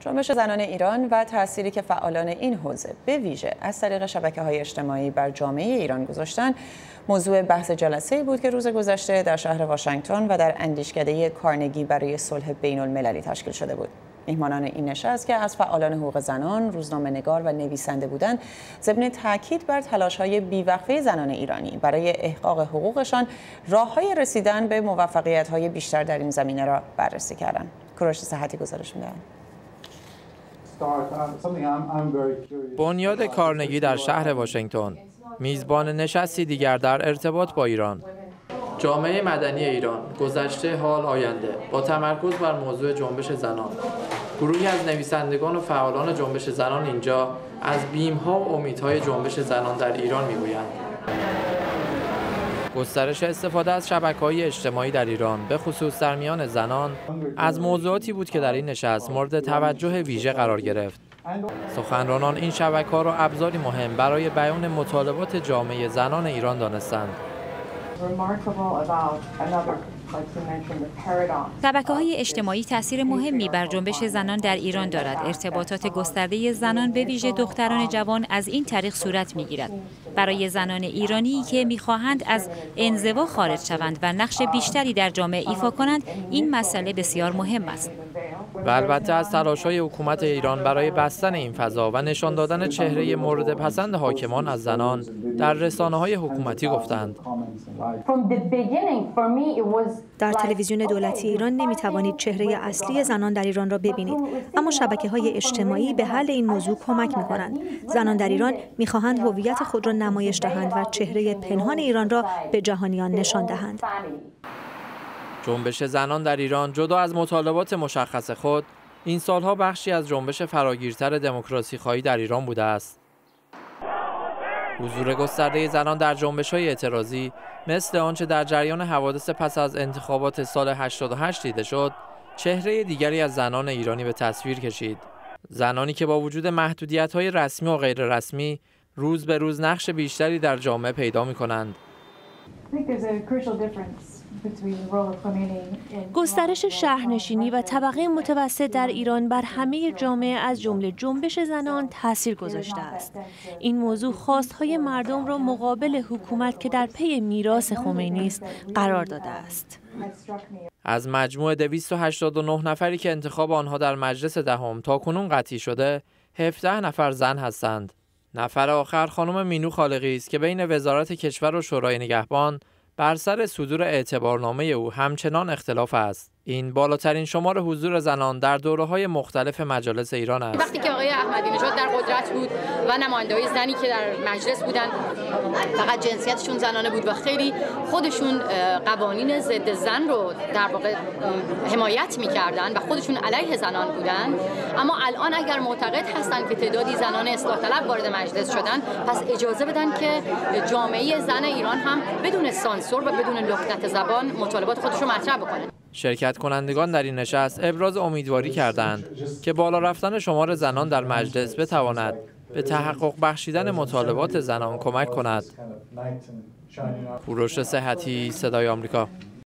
جنبش زنان ایران و تأثیری که فعالان این حوزه به ویژه از طریق شبکه‌های اجتماعی بر جامعه ایران گذاشتن موضوع بحث جلسه‌ای بود که روز گذشته در شهر واشنگتن و در اندیشکده کارنگی برای صلح بین‌المللی تشکیل شده بود. میهمانان این نشست که از فعالان حقوق زنان، روزنامه‌نگار و نویسنده بودند، ضمن تاکید بر تلاش‌های بی‌وقفه زنان ایرانی برای احقاق حقوقشان، راه‌های رسیدن به موفقیت‌های بیشتر در این زمینه را بررسی کردند. کوروش صحتی گزارش می‌دهد. بنیاد کارنگی در شهر واشنگتن میزبان نشستی دیگر در ارتباط با ایران. جامعه مدنی ایران، گذشته، حال، آینده، با تمرکز بر موضوع جنبش زنان. گروهی از نویسندگان و فعالان جنبش زنان اینجا از بیم‌ها و امیدهای جنبش زنان در ایران میگویند. گسترش استفاده از شبکه‌های اجتماعی در ایران، به خصوص در میان زنان، از موضوعاتی بود که در این نشست مورد توجه ویژه قرار گرفت. سخنرانان این شبکه‌ها را ابزاری مهم برای بیان مطالبات جامعه زنان ایران دانستند. شبکه‌های اجتماعی تأثیر مهمی بر جنبش زنان در ایران دارد. ارتباطات گسترده زنان به ویژه دختران جوان از این طریق صورت می‌گیرد. برای زنان ایرانی که می‌خواهند از انزوا خارج شوند و نقش بیشتری در جامعه ایفا کنند، این مسئله بسیار مهم است. و البته از تلاش‌های حکومت ایران برای بستن این فضا و نشان دادن چهره مورد پسند حاکمان از زنان در رسانه‌های حکومتی گفتند. در تلویزیون دولتی ایران نمی‌توانید چهره اصلی زنان در ایران را ببینید، اما شبکه‌های اجتماعی به حل این موضوع کمک می‌کنند. زنان در ایران می‌خواهند هویت خود را نمایش دهند و چهره پنهان ایران را به جهانیان نشان دهند. جنبش زنان در ایران جدا از مطالبات مشخص خود، این سالها بخشی از جنبش فراگیرتر دموکراسی خواهی در ایران بوده است. حضور گسترده زنان در جنبش‌های اعتراضی مثل آنچه در جریان حوادث پس از انتخابات سال 88 دیده شد، چهره دیگری از زنان ایرانی به تصویر کشید. زنانی که با وجود محدودیت‌های رسمی و غیر رسمی، روز به روز نقش بیشتری در جامعه پیدا می‌کنند. گسترش شهرنشینی و طبقه متوسط در ایران بر همه جامعه از جمله جنبش زنان تاثیر گذاشته است. این موضوع خواستهای مردم را مقابل حکومت که در پی میراث خمینی است قرار داده است. از مجموع 289 نفری که انتخاب آنها در مجلس دهم تاکنون قطعی شده، 17 نفر زن هستند. نفر آخر خانم مینو خالقی است که بین وزارت کشور و شورای نگهبان بر سر صدور اعتبارنامه او همچنان اختلاف است. این بالاترین شمار حضور زنان در دوره‌های مختلف مجالس ایران است. وقتی که آقای احمدی نژاد در قدرت بود و نماینده‌های زنی که در مجلس بودن فقط جنسیتشون زنانه بود و خیلی خودشون قوانین ضد زن رو در واقع حمایت می‌کردن و خودشون علیه زنان بودن. اما الان اگر معتقد هستن که تعدادی زنان اصلاح طلب وارد مجلس شدن، پس اجازه بدن که جامعه زن ایران هم بدون سانسور و بدون لکنت زبان مطالبات خودش رو مطرح بکنه. شرکت کنندگان در این نشست ابراز امیدواری کردند که بالا رفتن شمار زنان در مجلس بتواند به تحقق بخشیدن مطالبات زنان کمک کند. کوروش صحتی، صدای آمریکا.